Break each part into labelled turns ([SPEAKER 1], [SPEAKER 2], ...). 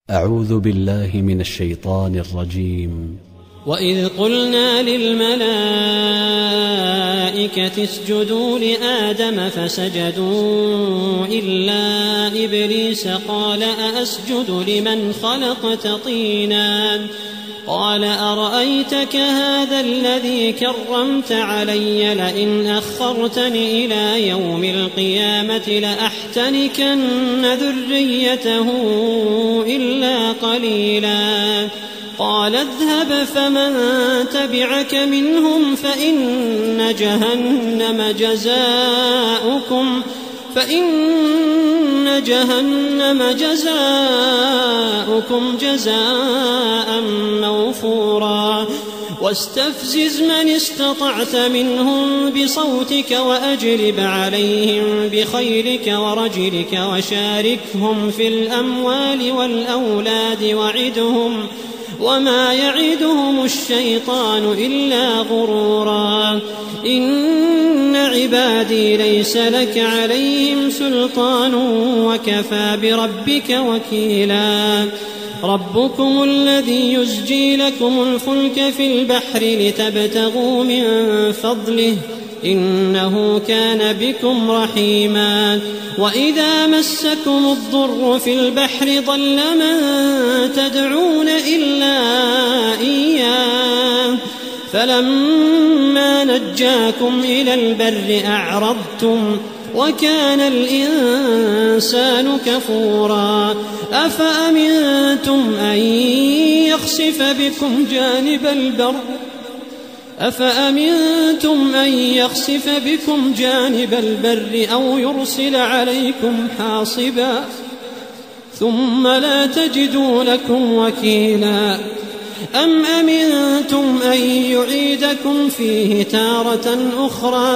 [SPEAKER 1] أعوذ بالله من الشيطان الرجيم.
[SPEAKER 2] وإذ قلنا للملائكة اسجدوا لآدم فسجدوا إلا إبليس قال أأسجد لمن خلقت طينا قال أرأيتك هذا الذي كرمت علي لئن أخرتني إلى يوم القيامة لأحتنكن ذريته إلا قليلا قال اذهب فمن تبعك منهم فإن جهنم جزاؤكم جزاء موفورا واستفزز من استطعت منهم بصوتك وأجلب عليهم بخيلك ورجلك وشاركهم في الأموال والأولاد وعدهم وما يعدهم الشيطان إلا غرورا إن عبادي ليس لك عليهم سلطان وكفى بربك وكيلا ربكم الذي يزجي لكم الفلك في البحر لتبتغوا من فضله إنه كان بكم رحيما وإذا مسكم الضر في البحر ضل من تدعون إلا إياه فلما نجاكم إلى البر أعرضتم وكان الإنسان كفورا أفأمنتم أن يخسف بكم جانب البر أو يرسل عليكم حاصبا ثم لا تجدوا لكم وكيلا أم أمنتم أن يعيدكم فيه تارة أخرى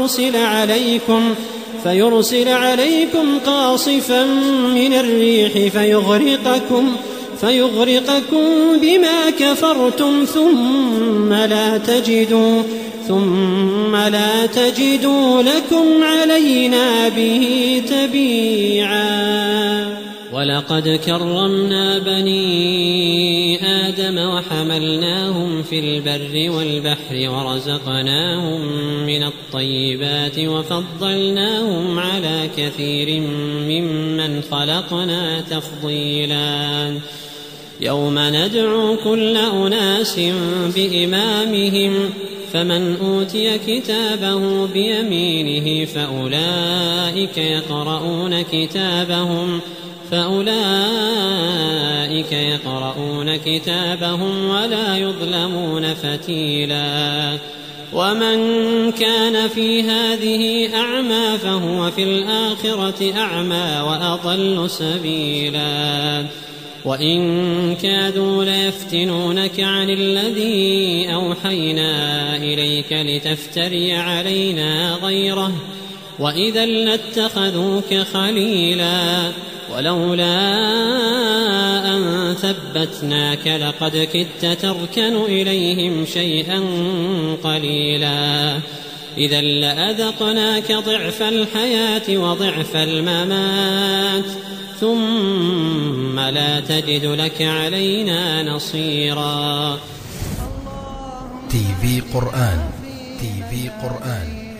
[SPEAKER 2] فيرسل عليكم قاصفا من الريح فيغرقكم بما كفرتم ثم لا تجدوا لكم علينا به تبيعا ولقد كرمنا بني آدم وحملناهم في البر والبحر ورزقناهم من الطيبات وفضلناهم على كثير ممن خلقنا تفضيلا يوم ندعو كل أناس بإمامهم فمن أوتي كتابه بيمينه فأولئك يقرؤون كتابهم ولا يظلمون فتيلا ومن كان في هذه أعمى فهو في الآخرة أعمى وأضل سبيلا وإن كادوا ليفتنونك عن الذي أوحينا إليك لتفتري علينا غيره وإذا لاتخذوك خليلا ولولا أن ثبتناك لقد كدت تركن إليهم شيئا قليلا إذا لأذقناك ضعف الحياة وضعف الممات ثم لا تجد لك علينا نصيرا.
[SPEAKER 3] تي في قرآن